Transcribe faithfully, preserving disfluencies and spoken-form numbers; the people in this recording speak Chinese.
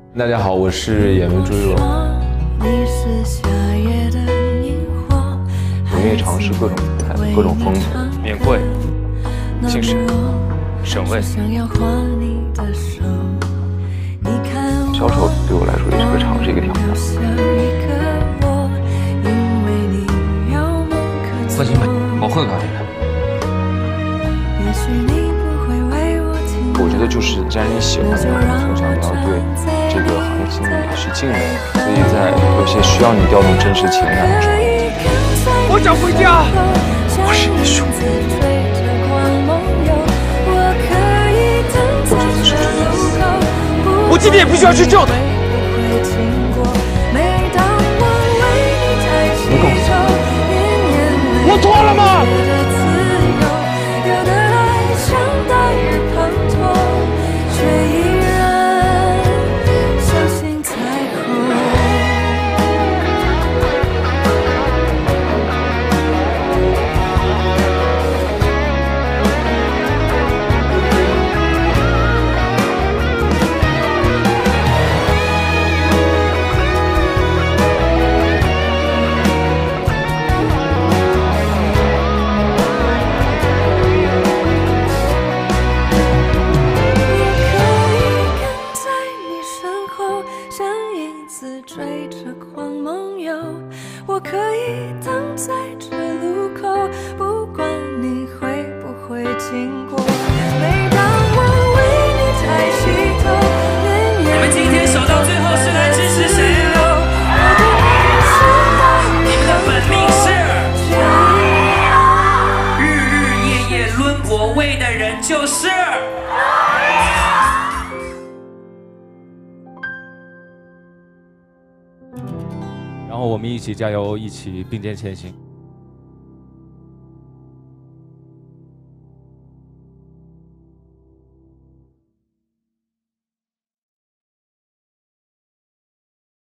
大家好，我是演员朱一龙。我愿意尝试各种舞台、各种风格。 免贵、姓沈、沈巍。 销售对我来说也是个尝试，一个挑战。 不行，我会搞这个。 我觉得就是，既然你喜欢的，从小你要对这个行业心里是敬畏的，所以在有些需要你调动真实情感的时候， 我想回家。我是你兄弟。 我这次是真的。 我今天也必须要去救他。 你告诉我， 我错了吗？ 追着光梦游，我可以等在这路口，不管你会不会经过。每当我为你抬起头， 我们今天守到最后是来支持谁？你们的本命是日日夜夜轮我为的人就是。 然后我们一起加油，一起并肩前行。